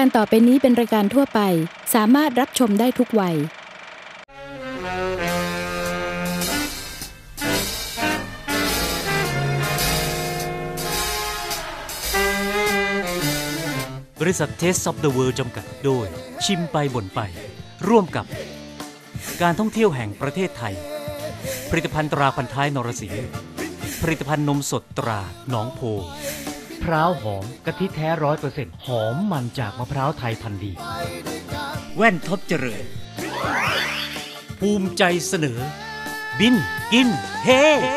การต่อไปนี้เป็นรายการทั่วไปสามารถรับชมได้ทุกวัยบริษัท Taste of the World จำกัดโดยชิมไปบ่นไปร่วมกับการท่องเที่ยวแห่งประเทศไทยผลิตภัณฑ์ตราพันท้ายนรสิงห์ผลิตภัณฑ์นมสดตราหนองโพพร้าวหอมกะทิแท้ 100% หอมมันจากมะพร้าวไทยพันธุ์ดีแว่นท็อปเจริญภูมิใจเสนอบินกินเฮ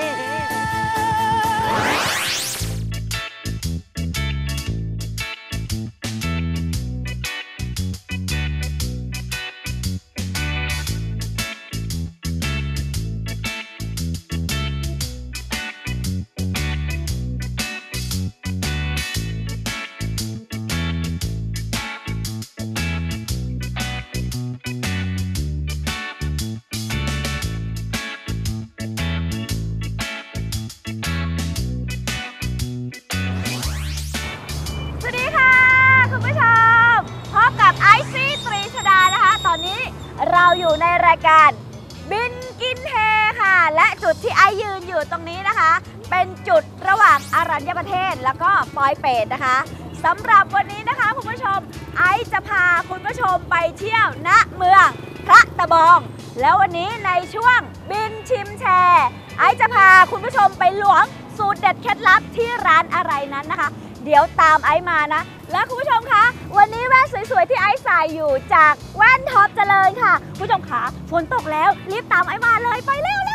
เราอยู่ในรายการบินกินเฮค่ะและจุดที่ไอยืนอยู่ตรงนี้นะคะเป็นจุดระหว่างอรัญญประเทศแล้วก็ปอยเปตนะคะสำหรับวันนี้นะคะคุณผู้ชมไอจะพาคุณผู้ชมไปเที่ยวณเมืองพระตะบองแล้ววันนี้ในช่วงบินชิมแชร์ไอจะพาคุณผู้ชมไปล้วงสูตรเด็ดเคล็ดลับที่ร้านอะไรนั้นนะคะเดี๋ยวตามไอซ์มานะและคุณผู้ชมคะวันนี้แว่นสวยๆที่ไอซ์ใส่อยู่จากแว่นท็อปเจริญค่ะคุณผู้ชมคะฝนตกแล้วรีบตามไอซ์มาเลยไปเร็ว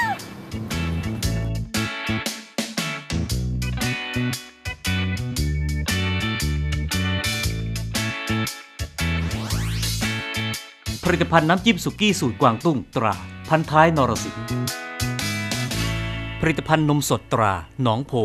ผลิตภัณฑ์น้ำจิ้มสุกี้สูตรกวางตุ้งตราพันท้ายนรสิงห์ผลิตภัณฑ์นมสดตราหนองโพ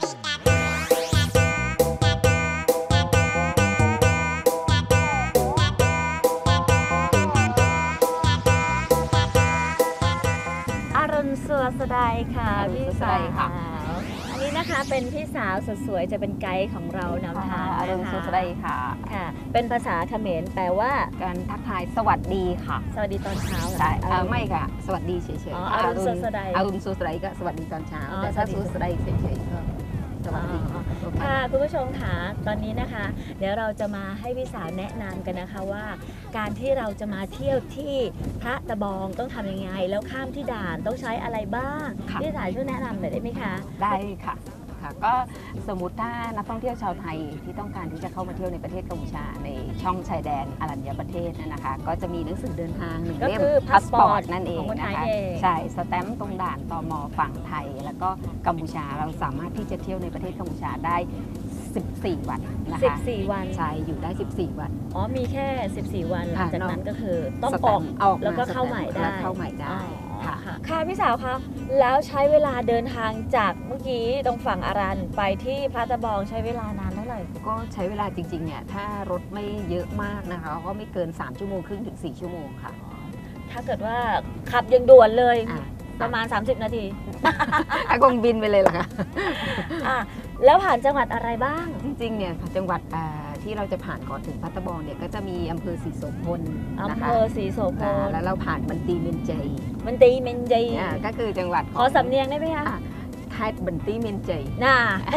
สวัสดีค่ะพี่สาวอันนี้นะคะเป็นพี่สาวสวยๆจะเป็นไกด์ของเรานำทางอรุณสุสดีค่ะค่ะเป็นภาษาเขมรแปลว่าการทักทายสวัสดีค่ะสวัสดีตอนเช้าใช่ไม่ค่ะสวัสดีเฉยๆอรุณสุสดีอรุณสุสดีก็สวัสดีตอนเช้าแต่ถ้าสุสดีเฉยๆก็สวัสดีค่ะคุณผู้ชมค่ะตอนนี้นะคะเดี๋ยวเราจะมาให้พี่สาวแนะนำกันนะคะว่าการที่เราจะมาเที่ยวที่พระตะบองต้องทำยังไงแล้วข้ามที่ด่านต้องใช้อะไรบ้างพี่สาวช่วยแนะนำหน่อยได้ไหมคะได้ค่ะก็สมมุติถ้านักท่องเที่ยวชาวไทยที่ต้องการที่จะเข้ามาเที่ยวในประเทศกัมพูชาในช่องชายแดนอรัญญประเทศนะคะก็จะมีหนังสือเดินทางหนึ่งเล่มพาสปอร์ตนั่นเองนะคะใช่สแตมป์ตรงด่านตม.ฝั่งไทยแล้วก็กัมพูชาเราสามารถที่จะเที่ยวในประเทศกัมพูชาได้14 วันนะคะ 14 วันใช่อยู่ได้14 วันอ๋อมีแค่14 วันหลังจากนั้นก็คือต้องออกแล้วก็เข้าใหม่ได้ค่ะพี่สาวคะแล้วใช้เวลาเดินทางจากเมื่อกี้ตรงฝั่งอารัญไปที่พระตะบองใช้เวลานานเท่าไหร่ก็ใช้เวลาจริงๆเนี่ยถ้ารถไม่เยอะมากนะคะก็ไม่เกิน3 ชั่วโมงครึ่งถึง4 ชั่วโมงค่ะถ้าเกิดว่าขับยังด่วนเลยประมาณ30 นาทีคงบินไปเลยล่ะค่ะแล้วผ่านจังหวัดอะไรบ้างจริงๆเนี่ยจังหวัดที่เราจะผ่านก่อนถึงพระตะบองเนี่ยก็จะมีอำเภอศรีโสพลอำเภอศรีโสพลแล้วเราผ่านมันตีเมนเจยก็คือจังหวัดขอสำเนียงได้ไหมคะไทยบันตีเมนเจยน่า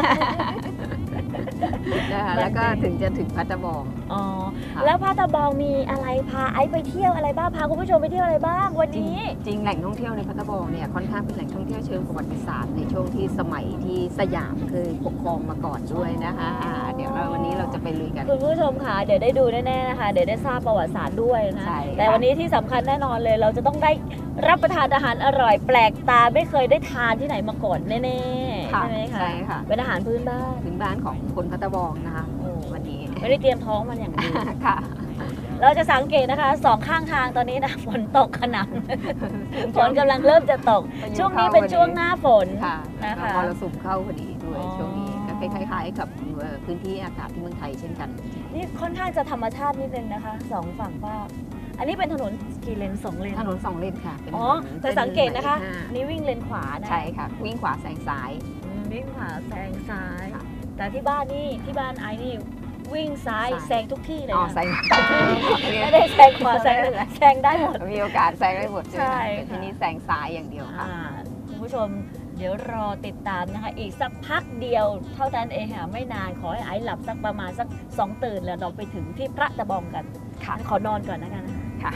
แล้วก็ถึงจะถึงพระตะบองแล้วพระตะบองมีอะไรพาไอ้ไปเที่ยวอะไรบ้างพาคุณผู้ชมไปเที่ยวอะไรบ้างวันนี้จริงแหล่งท่องเที่ยวในพระตะบองเนี่ยค่อนข้างเป็นแหล่งท่องเที่ยวเชิงประวัติศาสตร์ในช่วงที่สมัยที่สยามเคยปกครองมาก่อนด้วยนะคะเดี๋ยววันนี้เราจะไปลุยกันคุณผู้ชมค่ะเดี๋ยวได้ดูแน่ๆนะคะเดี๋ยวได้ทราบประวัติศาสตร์ด้วยนะแต่วันนี้ที่สำคัญแน่นอนเลยเราจะต้องได้รับประทานอาหารอร่อยแปลกตาไม่เคยได้ทานที่ไหนมาก่อนแน่ๆใช่ไหมคะใช่ค่ะเป็นอาหารพื้นบ้านของคนพระตะบองนะคะวันนี้ไม่ได้เตรียมท้องมันอย่างดีค่ะเราจะสังเกตนะคะ2 ข้างทางตอนนี้นะฝนตกขนาดฝนกำลังเริ่มจะตกช่วงนี้เป็นช่วงหน้าฝนนะคะมรสุมเข้าพอดีด้วยช่วงนี้ก็คล้ายๆกับพื้นที่อากาศที่เมืองไทยเช่นกันนี่ค่อนข้างจะธรรมชาตินิดนึงนะคะ2 ฝั่งภาคอันนี้เป็นถนนกี่เลน2 เลนถนน2 เลนค่ะแต่สังเกตนะคะนี่วิ่งเลนขวานะใช่ค่ะวิ่งขวาแซงซ้ายวิ่งขวาแซงซ้ายแต่ที่บ้านไอ้นี่ววิ่งซ้ายแซงทุกที่เลยนะแซงไม่ได้แซงขวาแซงได้หมดมีโอกาสแซงได้หมดใช่ทีนี้แซงซ้ายอย่างเดียวค่ะคุณผู้ชมเดี๋ยวรอติดตามนะคะอีกสักพักเดียวเท่านั้นเองค่ะไม่นานขอให้ไอซ์หลับสักประมาณสัก2 ตื่นแล้วเราไปถึงที่พระตะบองกันค่ะขอนอนก่อนนะกันค่ะ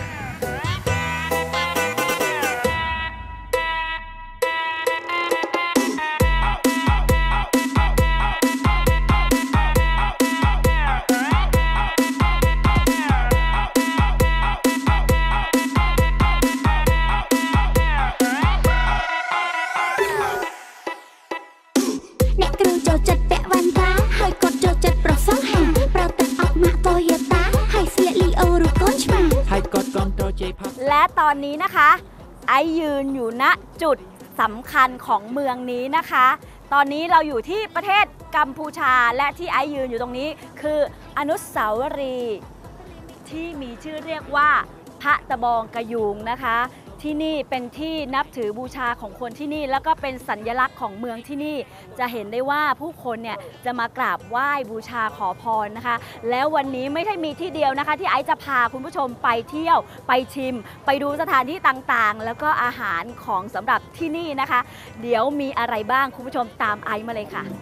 และตอนนี้นะคะไอยืนอยู่ณจุดสำคัญของเมืองนี้นะคะตอนนี้เราอยู่ที่ประเทศกัมพูชาและที่ไอยืนอยู่ตรงนี้คืออนุสาวรีย์ที่มีชื่อเรียกว่าพระตะบองกะยูงนะคะที่นี่เป็นที่นับถือบูชาของคนที่นี่แล้วก็เป็นสัญลักษณ์ของเมืองที่นี่จะเห็นได้ว่าผู้คนเนี่ยจะมากราบไหว้บูชาขอพรนะคะแล้ววันนี้ไม่ใช่มีที่เดียวนะคะที่ไอซ์จะพาคุณผู้ชมไปเที่ยวไปชิมไปดูสถานที่ต่างๆแล้วก็อาหารของสำหรับที่นี่นะคะเดี๋ยวมีอะไรบ้างคุณผู้ชมตามไอซ์มาเลยค่ะ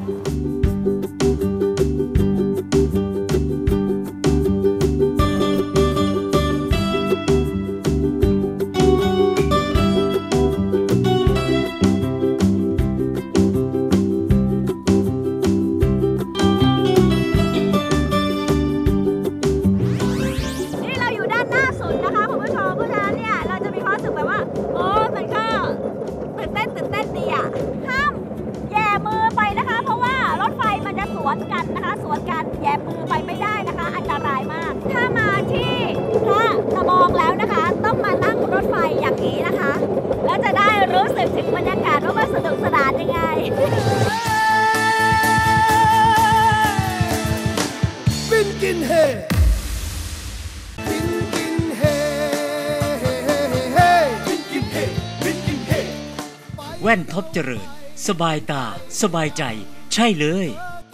กันนะคะสวนกันแย่มือไปไม่ได้นะคะอันตรายมากถ้ามาที่พระตะบองแล้วนะคะต้องมานั่งรถไฟอย่างนี้นะคะแล้วจะได้รู้สึกถึงบรรยากาศว่ามันสนุกสนานยังไงบินกินเฮบินกินเฮบินกินเฮบินกินเฮแว่นท็อปเจริญสบายตาสบายใจใช่เลย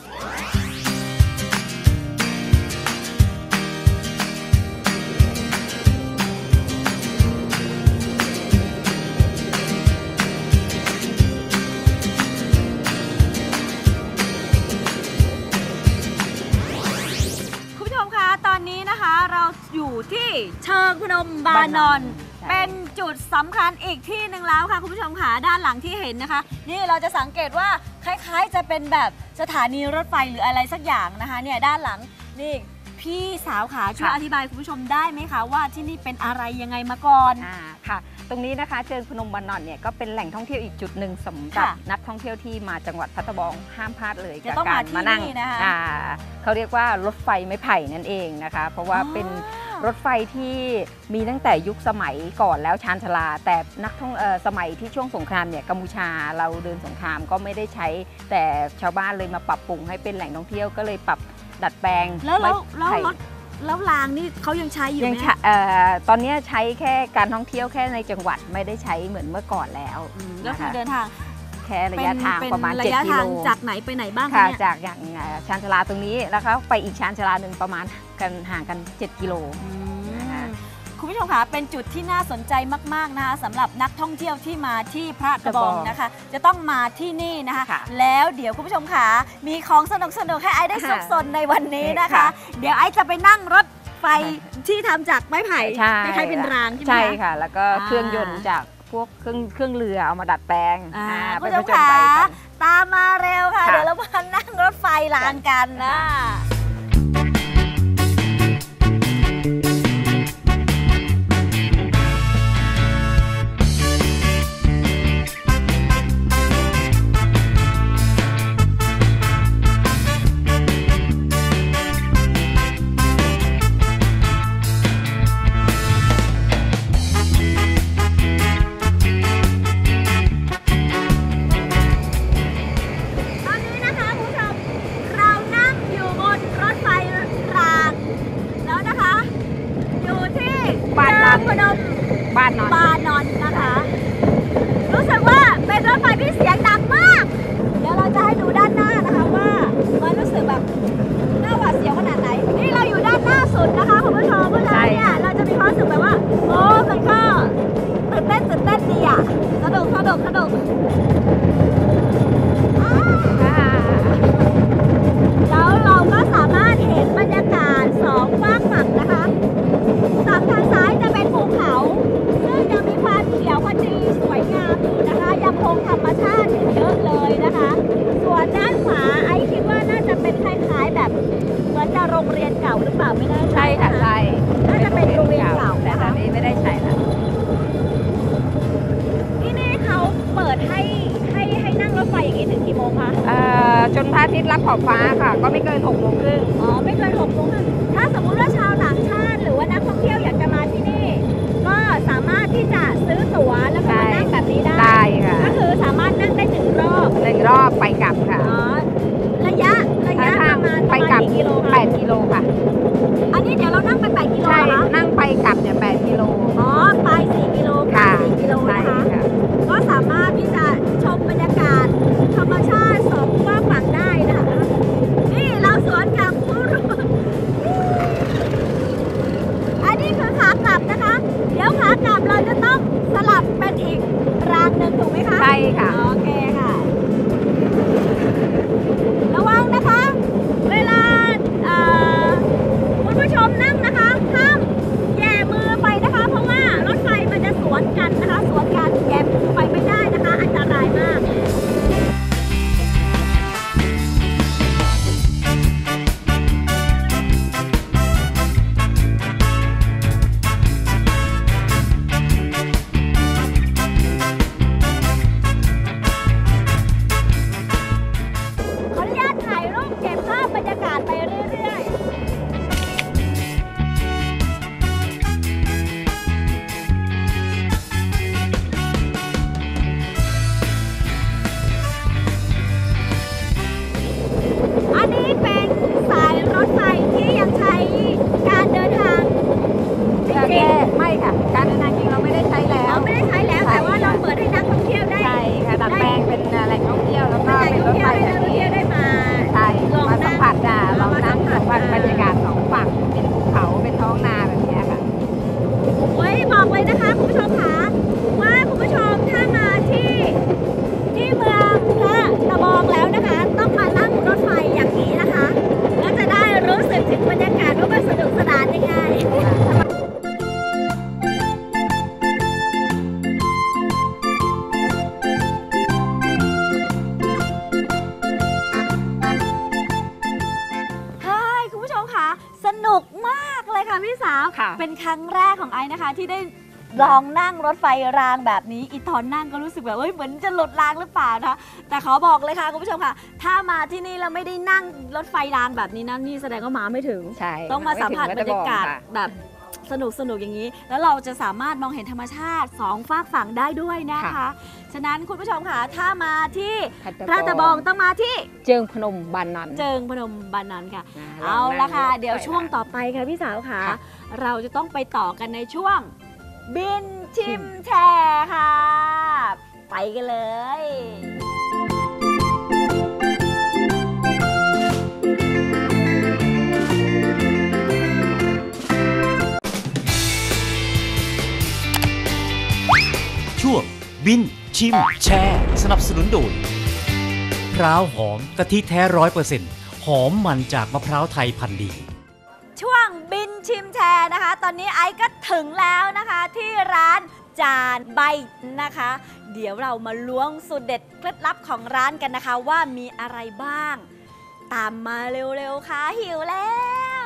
ที่เชิงพนมบานอนเป็นจุดสำคัญอีกที่หนึ่งแล้วค่ะคุณผู้ชมค่ะด้านหลังที่เห็นนะคะนี่เราจะสังเกตว่าคล้ายๆจะเป็นแบบสถานีรถไฟหรืออะไรสักอย่างนะคะเนี่ยด้านหลังนี่พี่สาวขาช่วยอธิบายคุณผู้ชมได้ไหมคะว่าที่นี่เป็นอะไรยังไงมาก่อนค่ะตรงนี้นะคะเชิงพนมบานอนเนี่ยก็เป็นแหล่งท่องเที่ยวอีกจุดหนึ่งสำหรับนักท่องเที่ยวที่มาจังหวัดพัทบองห้ามพลาดเลยกับการมานั่งเขาเรียกว่ารถไฟไม้ไผ่นั่นเองนะคะเพราะว่าเป็นรถไฟที่มีตั้งแต่ยุคสมัยก่อนแล้วชานชาลาแต่นักท่องสมัยที่ช่วงสงครามเนี่ยกัมพูชาเราเดินสงครามก็ไม่ได้ใช้แต่ชาวบ้านเลยมาปรับปรุงให้เป็นแหล่งท่องเที่ยวก็เลยปรับดัดแปลงแล้วรางนี่เขายังใช้อยู่ไหมตอนนี้ใช้แค่การท่องเที่ยวแค่ในจังหวัดไม่ได้ใช้เหมือนเมื่อก่อนแล้วก็คือเดินทางแค่ระยะทางประมาณ7 กิโลจากไหนไปไหนบ้างค่ะจากอย่างชานชาลาตรงนี้แล้วก็ไปอีกชานชาลาหนึ่งประมาณกันห่างกัน7 กิโลคุณผู้ชมคะเป็นจุดที่น่าสนใจมากๆนะคะสำหรับนักท่องเที่ยวที่มาที่พระตะบองนะคะจะต้องมาที่นี่นะคะแล้วเดี๋ยวคุณผู้ชมคะมีของสนุกๆให้ไอ้ได้ซุกซนในวันนี้นะคะเดี๋ยวไอ้จะไปนั่งรถไฟที่ทำจากไม้ไผ่ไม่ใช่เป็นรางใช่ค่ะแล้วก็เครื่องยนต์จากพวกเครื่องเรือเอามาดัดแปลงคุณผู้ชมคะตามมาเร็วค่ะเดี๋ยวเรามานั่งรถไฟรางกันนะบ้านนอนนะคะรู้สึกว่าเป็นรถไฟที่เสียงดังมากเดี๋ยวเราจะให้ดูด้านหน้านะคะว่ามันรู้สึกแบบน่าสุดนะคะคุณผู้ชมเพราะฉะนั้นเนี่ยเราจะมีความรู้สึกแบบว่าโอ้มันก็ตื่นเต้นดีอ่ะสนุกแล้วเราก็สามารถเห็นบรรยากาศสองฝากฝั่งนะคะทางซ้ายจะเป็นภูเขาซึ่งยังมีความเขียวขจีสวยงามอยู่นะคะยังคงธรรมชาติอยู่เยอะเลยนะคะส่วนด้านขวาไอ้คิดว่าน่าจะเป็นคล้ายๆแบบเหมือนจะโรงเรียนเก่าหรือเปล่าไม่แน่ใจใช่ค่ะใช่น่าจะเป็นโรงเรียนเก่าแต่นะตอคะนนี้ไม่ได้ใช้แล้วที่นี่เขาเปิดให้นั่งรถไฟอย่างนี้ถึงกี่โมงคะจนพระอาทิตย์รับขอบฟ้าค่ะ ก็ไม่เกิน6 โมงครึ่งอ๋อไม่เกิน6 โมงถ้าสมมุติว่าชาวต่างชาติหรือว่านักท่องเที่ยวอยากจะมาที่นี่ ก็สามารถที่จะซื้อตั๋วแล้วก็มานั่งแบบนี้ได้ได้ค่ะก็คือสามารถนั่งได้1 รอบ 1 รอบไปกลับค่ะอ๋อระยะประทางมาณไปกลับกี่กิโลคะ 8 กิโลค่ะอันนี้เดี๋ยวเรานั่งไป8 กิโลใช่เหรอคะนั่งไปกลับเนี่ย8 กิโลอ๋อไป4 กิโลกลัค่ะบ4 กิโลใช่นะคะค่ะก็สามารถที่จะชมบรรยากาศธรรมชาติสองฝากฝั่งได้นะคะนี่เราสวนกับผู้รู้อันนี้คือขากลับนะคะ เดี๋ยวขากลับเราจะต้องสลับเป็นอีกรางหนึ่งถูกไหมคะใช่ค่ะโอเคค่ะ ระวังนะคะ เวลาคุณผู้ชมนั่งนะคะห้ามแย่มือไปนะคะ เพราะว่ารถไฟมันจะสวนกันนะคะ สวนกันแย่มือไปไม่ได้นะคะ อันตรายมาก ขออนุญาตถ่ายรูปเก็บภาพบรรยากาศไปเรื่อยๆ อันนี้เป็นสายรถไฟที่ยังใช้การเดินทางจริงๆไม่ค่ะ การเดินทางจริงเราไม่ได้ใช้แล้วเราไม่ได้ใช้แล้วแต่ว่าเราเปิดให้นักท่องเที่ยวได้ใช่ค่ะดัดแปลงเป็นแหล่งท่องเที่ยวแล้วก็ให้เป็นนักรท่องถเที่ไฟยวได้แบบนักท่องนี้เที่ยวได้มาใช่ลองมาสัมผัสนั่งลองนั่งสัมผัสบรรยากาศ2 ฝั่งเป็นภูเขาเป็นท้องนาแบบนี้ค่ะโอ้ยบอกเลยนะคะคุณผู้ชมคะว่าคุณผู้ชมถ้ามาที่เมืองพระตะบองแล้วนะคะ ต้องมานั่งรถไฟอย่างนี้นะคะแล้วจะได้รู้สึกถึงบรรยากาศว่ามันสนุกสนานยังไง เฮ้ยคุณผู้ชมคะสนุกมากเลยค่ะพี่สาวค่ะเป็นครั้งแรกของไอ้นะคะ ที่ได้ลองนั่งรถไฟรางแบบนี้อีตอนนั่งก็รู้สึกแบบเฮ้ยเหมือนจะหลุดรางหรือเปล่านะคะแต่ขอบอกเลยค่ะคุณผู้ชมค่ะ ถ้ามาที่นี่แล้วไม่ได้นั่งรถไฟรางแบบนี้นะนี่แสดงว่ามาไม่ถึงใช่ต้องมาสัมผัสบรรยากาศค่ะแบบสนุกอย่างนี้ แล้วเราจะสามารถมองเห็นธรรมชาติสองฝากฝั่งได้ด้วยนะคะ ฉะนั้นคุณผู้ชมค่ะถ้ามาที่พระตะบองต้องมาที่เจิงพนมบานนันเจิงพนมบานันค่ะนะเอาละค่ะงนั่งรถไฟเดี๋ยวช่วงต่อไปค่ะพี่สาวค่ะค่ะเราจะต้องไปต่อกันในช่วง บินชิมแชร์ค่ะ ไปกันเลยช่วงบินชิมแชร์สนับสนุนโดยมะพร้าวหอมกะทิแท้ 100% หอมมันจากมะพร้าวไทยพันธุ์ดีช่วงบินชิมแชร์นะคะ ตอนนี้ไอซ์ก็ถึงแล้วนะคะ ที่ร้านจานใบนะคะ เดี๋ยวเรามาล้วงสูตรเด็ดเคล็ดลับของร้านกันนะคะ ว่ามีอะไรบ้าง ตามมาเร็วๆค่ะหิวแล้ว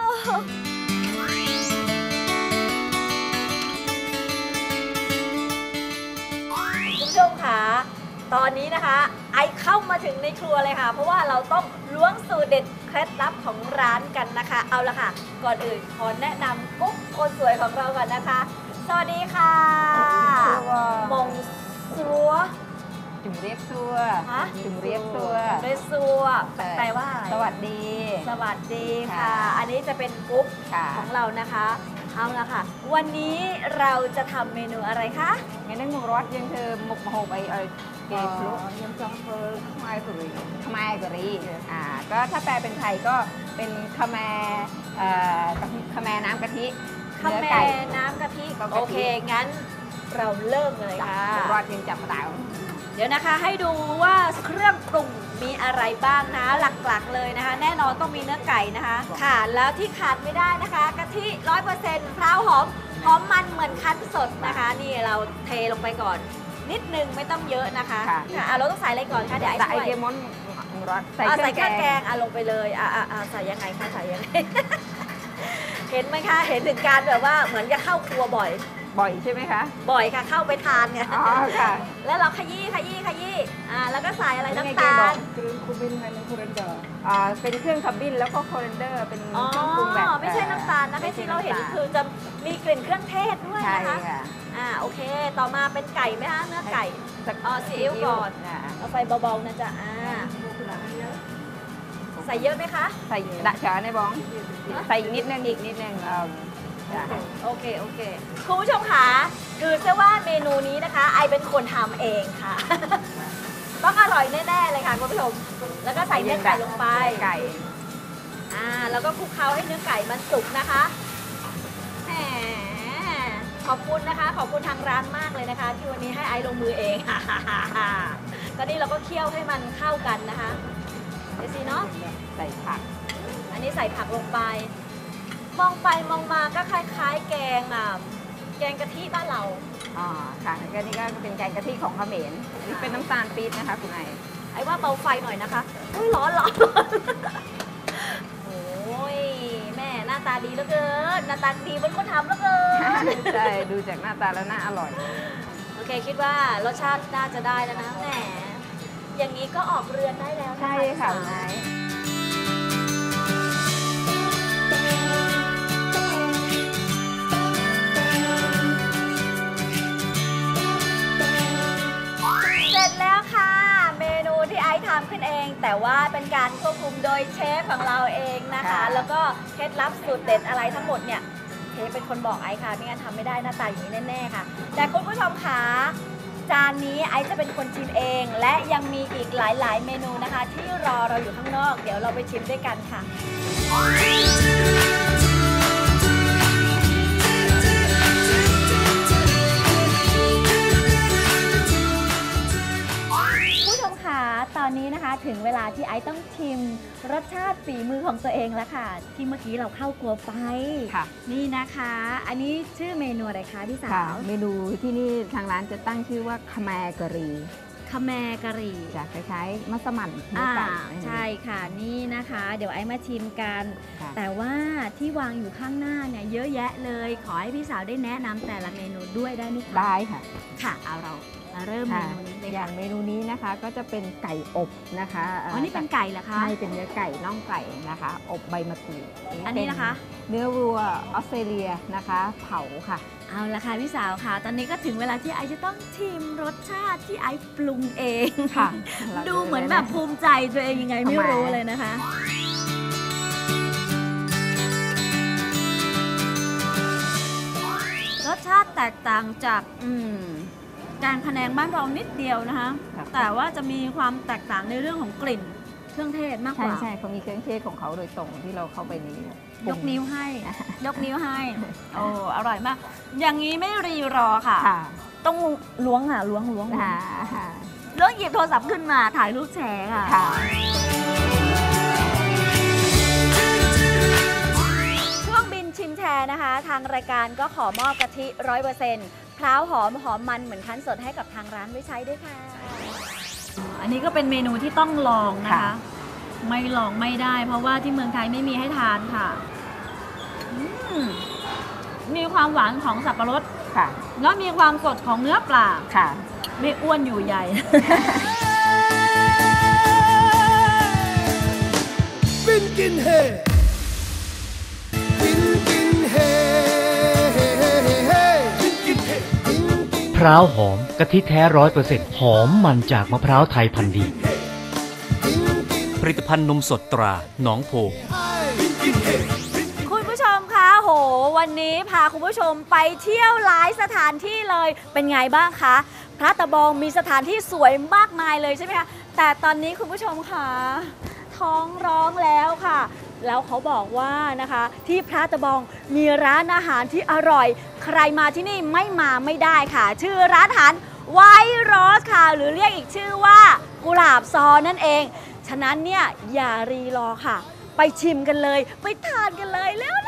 คุณผู้ชมค่ะตอนนี้นะคะ ไอเข้ามาถึงในครัวเลยค่ะ เพราะว่าเราต้องล้วงสูตรเด็ดเคล็ดลับของร้านกันนะคะ เอาละค่ะ ก่อนอื่นขอแนะนำกุ๊กคนสวยของเราก่อนนะคะ สวัสดีค่ะมงซัวจุ่มเรียกซัวฮะจุ่มเรียกซัวเรซัวแปลว่าอะไรสวัสดีสวัสดีค่ะค่ะอันนี้จะเป็นกุ๊กค่ะของเรานะคะ เอาละค่ะ วันนี้เราจะทำเมนูอะไรคะ ngày nay một rót dân thơ một hộp ấy ở kẹp lúc nhân trong phơ khmaiกะหรี่ก็ถ้าแปลเป็นไทยก็เป็นขแมน้ทิขะเนื้อแมไก่น้ำกะทิก็กะทิโอเคงั้นเราเริ่มเลยค่ะรอดยังจับดาวเดี๋ยวนะคะให้ดูว่าเครื่องปรุงมีอะไรบ้างนะหลักๆเลยนะคะ แน่นอนต้องมีเนื้อไก่นะคะค่ะแล้วที่ขาดไม่ได้นะคะกะทิ 100% พร้าวหอมมันเหมือนคั้นสดนะคะ นี่เราเทลงไปก่อน นิดนึงไม่ต้องเยอะนะคะค่ะเราต้องใส่อะไรก่อนคะเดี๋ยวไอ้ใส่ช่วยเกมอนรอดใส่ใส่เคเครื่รื่ออง งแกแกงงลงไปเลยใส่ยังไงคะใส่ยังไง เห็นไหมคะเห็นถึงการแบบว่าเหมือนจะเข้าครัวบ่อยบ่อยใช่ไหมคะบ่อยค่ะเข้าไปทานไงอ๋อค่ะแล้วเราขยี้แล้วก็ใส่อะไรน้ำตาลเป็นเครื่องคับบินแล้วก็โคเรนเดอร์เป็นอ๋อเครื่องปรุงแบบไม่ใช่น้ำตาลนะคะที่เราเห็นคือจะมีกลิ่นเครื่องเทศด้วยใช่นะคะค่ะโอเคต่อมาเป็นไก่ไหมคะเนื้อไก่ซีอิ๊วก่อนค่ะเอาไฟเบาๆนะจ๊ะใส่เยอะไหมคะใส่ดะช้าในบ้องใส่อีกนิดนึงจ้ะโอเคคุณผู้ชมคะคือเชื่อว่าเมนูนี้นะคะไอเป็นคนทำเองค่ะ ต้องอร่อยแน่ๆเลยค่ะคุณผู้ชมแล้วก็ใส่เนื้อไก่ลงไปไก่แล้วก็คลุกเคล้าให้เนื้อไก่มันสุกนะคะแหมขอบคุณนะคะขอบคุณทางร้านมากเลยนะคะ ที่วันนี้ให้ไอลงมือเอง ตอนนี้เราก็เคี่ยวให้มันเข้ากันนะคะเดี๋ยวสิเนาะใส่ผักอันนี้ใส่ผักลงไปมองไปมองมาก็คล้ายๆแกงแกงกะทิบ้านเราอ๋อค่ะก็นี่ก็เป็นแกงกะทิของเขมรนี่เป็นน้ำตาลปี๊บนะคะคุณไอไอ้ว่าเบาไฟหน่อยนะคะอุ้ยร้อน โอ้ยแม่หน้าตาดีเหลือเกินหน้าตาดีเป็นคนทำเหลือเกินใช่ดูจากหน้าตาแล้วน่าอร่อยโอเคคิดว่ารสชาติน่าจะได้แล้วนะแหมอย่างนี้ก็ออกเรือนได้แล้วนใช่ค่ะคุณไอเสร็จแล้วค่ะ เมนูที่ไอซ์ทำขึ้นเอง แต่ว่าเป็นการควบคุมโดยเชฟของเราเองนะคะ แล้วก็เคล็ดลับสูตรเด็ดอะไรทั้งหมดเนี่ยเชฟเป็นคนบอกไอซ์ค่ะไม่งั้นทำไม่ได้หน้าตาอย่างนี้แน่ๆค่ะ แต่คุณผู้ชมคะจานนี้ไอซ์จะเป็นคนชิมเอง และยังมีอีกหลายๆเมนูนะคะ ที่รอเราอยู่ข้างนอก เดี๋ยวเราไปชิมด้วยกันค่ะ ผู้ชมคะตอนนี้นะคะถึงเวลาที่ไอซ์ต้องชิมรสชาติฝีมือของตัวเองแล้วค่ะ ที่เมื่อกี้เราเข้าครัวไปค่ะนี่นะคะ อันนี้ชื่อเมนูอะไรคะพี่สาค่ะวเมนูที่นี่ทางร้านจะตั้งชื่อว่าคแมกะหรี่ขแมกะหรี่จะคล้ายๆมัสมั่นเนื้อไก่ใช่ค่ะนี่นะคะ เดี๋ยวไอซ์มาชิมกันค่ะแต่ว่าที่วางอยู่ข้างหน้าเนี่ยเยอะแยะเลย ขอให้พี่สาวได้แนะนำแต่ละเมนูด้วยได้ไหมคะได้ค่ะค่ะเอาเรามาเริ่มเมค่ะนูนี้เลยอย่าค่ะงเมนูนี้นะคะก็จะเป็นไก่อบนะคะอ๋อนี่เป็นไก่เหรอคะใช่เป็นเนื้อไก่น่องไก่นะคะ อบใบมะกรูดอันนี้นะคะเนื้อวัวออสเตรเลียนะคะ เผาค่ะเอาละค่ะพี่สาวค่ะ ตอนนี้ก็ถึงเวลาที่ไอซ์จะต้องชิมรสชาติที่ไอซ์ปรุงเองค่ะดูเหมือนแบบภูมิใจตัวเองยังไงไม่รู้เลยนะคะ รสชาติแตกต่างจากการพะแนงบ้านเรานิดเดียวนะคะครับแต่ว่าจะมีความแตกต่างในเรื่องของกลิ่นเครื่องเทศมากกใช่ว่าใช่เขามีเครื่องเทศของเขาโดยตรงที่เราเข้าไปในยกนิ้วให้ ยกนิ้วให้ โอ้อร่อยมาก อย่างนี้ไม่รีรอค่ะค่ะต้องล้วงค่ะล้วงค่ะแล้วหยิบโทรศัพท์ขึ้นมาถ่ายรูปแชร์ค่ะค่ะช่วงบินชิมแชร์นะคะ ทางรายการก็ขอมอบกะทิ 100%พร้าวหอมมันเหมือนคั้นสดให้กับทางร้านไว้ใช้ด้วยค่ะ อันนี้ก็เป็นเมนูที่ต้องลองนะคะค่ะไม่ลองไม่ได้ เพราะว่าที่เมืองไทยไม่มีให้ทานค่ะมีความหวานของสับปะรดค่ะแล้วมีความสดของเนื้อปลาค่ะไม่อ้วนอยู่ใหญ่บินกินเฮบินกินเฮบินกินเฮบินกินพร้าวหอมกะทิแท้100%หอมมันจากมะพร้าวไทยพันธุ์ดี ผลิตภัณฑ์นมสดตราหนองโพคุณผู้ชมคะโห วันนี้พาคุณผู้ชมไปเที่ยวหลายสถานที่เลย เป็นไงบ้างคะ พระตะบองมีสถานที่สวยมากมายเลยใช่ไหมคะ แต่ตอนนี้คุณผู้ชมคะท้องร้องแล้วค่ะแล้วเขาบอกว่านะคะที่พระตะบองมีร้านอาหารที่อร่อยใครมาที่นี่ไม่มาไม่ได้ค่ะชื่อร้านอาหารไวท์โรสค่ะหรือเรียกอีกชื่อว่ากุหลาบซอนั่นเองฉะนั้นเนี่ยอย่ารีรอค่ะไปชิมกันเลยไปทานกันเลยเร็ว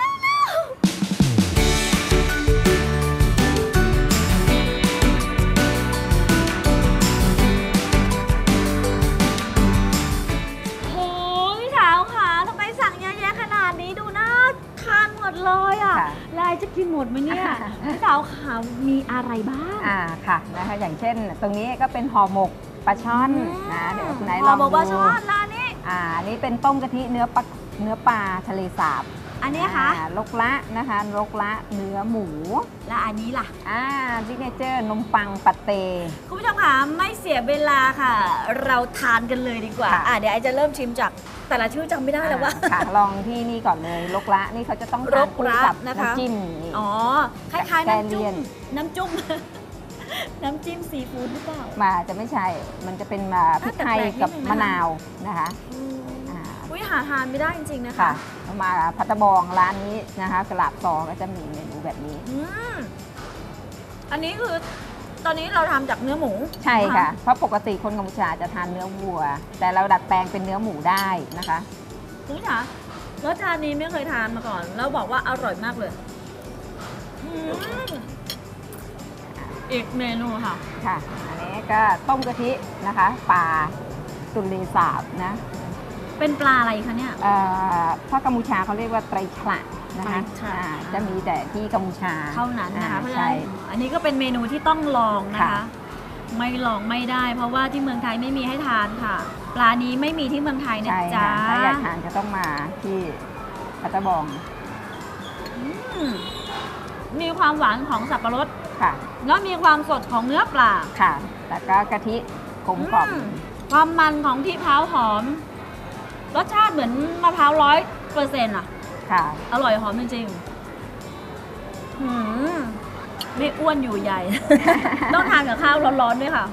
เลยอ่ะลายจะกินหมดไหมเนี่ยพี่สาวขามีอะไรบ้างค่ะนะคะอย่างเช่นตรงนี้ก็เป็นห่อหมกปลาช่อนนะเดี๋ยวไหนลองดูห่อหมกปลาช่อนร้านนี้นี่เป็นต้มกะทิเนื้อปลาทะเลสาบอันนี้ค่ะลกละนะคะลกละเนื้อหมูและอันนี้ล่ะซิกเนเจอร์นมปังปัตเตคุณผู้ชมค่ะไม่เสียเวลาค่ะเราทานกันเลยดีกว่าเดี๋ยวไอจะเริ่มชิมจากแต่ละชื่อจำไม่ได้แล้วว่าลองที่นี่ก่อนเลยลกละนี่เขาจะต้องทานคู่กับน้ำจิ้มคล้ายๆน้ำจุ่มน้ำจิ้มซีฟู้ดหรือเปล่าจะไม่ใช่มันจะเป็นพริกไทยกับมะนาวนะคะหาทานไม่ได้จริงๆนะคะมาพัตตะบองร้านนี้นะคะกลาบซอก็จะมีเมนูแบบนี้อันนี้คือตอนนี้เราทำจากเนื้อหมูใช่ค่ะเพราะปกติคนกัมพูชาจะทานเนื้อวัวแต่เราดัดแปลงเป็นเนื้อหมูได้นะคะคุณผู้ชมรสชาตินี้ไม่เคยทานมาก่อนแล้วบอกว่าอร่อยมากเลยอีกเมนูค่ะอันนี้ก็ต้มกะทินะคะปลาตุลเลสาบนะเป็นปลาอะไรคะเนี่ยพ่อกัมพูชาเขาเรียกว่าไตรฉลาดนะคะจะมีแต่ที่กัมพูชาเท่านั้นนะคะใช่อันนี้ก็เป็นเมนูที่ต้องลองนะคะไม่ลองไม่ได้เพราะว่าที่เมืองไทยไม่มีให้ทานค่ะปลานี้ไม่มีที่เมืองไทยนะจ๊ะถ้าอยากทานจะต้องมาที่พัตตะบองมีความหวานของสับปะรดแล้วมีความสดของเนื้อปลาแล้วก็กะทิกลมกล่อมความมันของที่เท้าหอมรสชาติเหมือนมะพร้าว100%อร่อยหอมจริงๆไม่อ้วนอยู่ใหญ่ ต้องทานกับข้าวร้อนๆด้วยค่ะ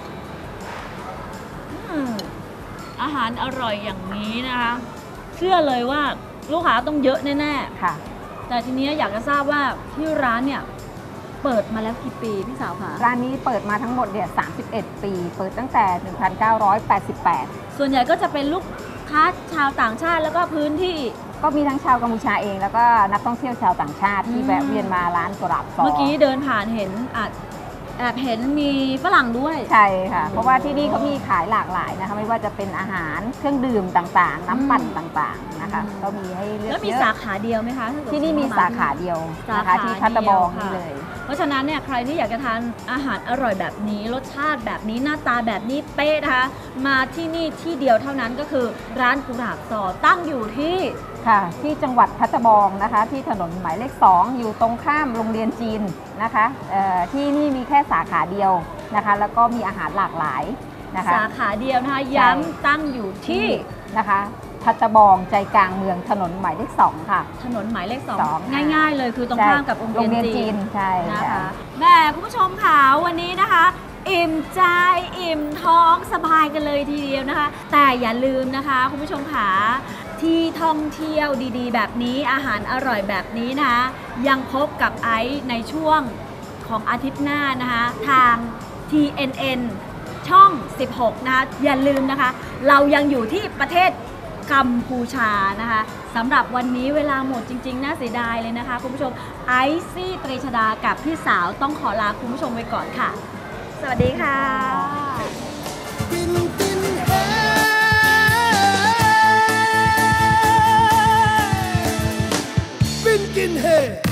อาหารอร่อยอย่างนี้นะคะเชื่อเลยว่าลูกค้าต้องเยอะแน่ๆแต่ทีนี้อยากจะทราบว่าที่ร้านเนี่ยเปิดมาแล้วกี่ปีพี่สาวคะร้านนี้เปิดมาทั้งหมดเนี่ย31 ปีเปิดตั้งแต่1988 ส่วนใหญ่ก็จะเป็นลูกค้าชาวต่างชาติแล้วก็พื้นที่ก็มีทั้งชาวกัมพูชาเองแล้วก็นักท่องเที่ยวชาวต่างชาติที่แวะเวียนมาร้านกุหลาบซอเมื่อกี้เดินผ่านเห็นแอบเห็นมีฝรั่งด้วยใช่ค่ะเพราะว่าที่นี่เขามีขายหลากหลายนะคะไม่ว่าจะเป็นอาหารเครื่องดื่มต่างๆน้ำปั่นต่างๆนะคะก็มีให้เลือกเยอะแล้วมีสาขาเดียวไหมคะที่นี่มีสาขาเดียวนะคะที่พัตตะบองนี่เลยเพราะฉะนั้นเนี่ยใครที่อยากจะทานอาหารอร่อยแบบนี้รสชาติแบบนี้หน้าตาแบบนี้เป๊ะนะคะมาที่นี่ที่เดียวเท่านั้นก็คือร้านกุหลาบซอตั้งอยู่ที่ที่จังหวัดพัตตะบองนะคะที่ถนนหมายเลข2อยู่ตรงข้ามโรงเรียนจีนนะคะที่นี่มีแค่สาขาเดียวนะคะแล้วก็มีอาหารหลากหลายนะคะสาขาเดียวนะคะย้ำตั้งอยู่ที่นะคะพัตตะบองใจกลางเมืองถนนหมายเลข2ค่ะถนนหมายเลข2ง่ายๆเลยคือตรงข้ามกับโรงเรียนจีนใช่นะคะแม่คุณผู้ชมค่ะวันนี้นะคะอิ่มใจอิ่มท้องสบายกันเลยทีเดียวนะคะแต่อย่าลืมนะคะคุณผู้ชมค่ะที่ท่องเที่ยวดีๆแบบนี้อาหารอร่อยแบบนี้นะคะยังพบกับไอซ์ในช่วงของอาทิตย์หน้านะคะทาง TNN ช่อง 16นะคะอย่าลืมนะคะเรายังอยู่ที่ประเทศกัมพูชานะคะสำหรับวันนี้เวลาหมดจริงๆน่าเสียดายเลยนะคะคุณผู้ชมไอซี่ตรีชดากับพี่สาวต้องขอลาคุณผู้ชมไปก่อนค่ะสวัสดีค่ะ Bin Gin He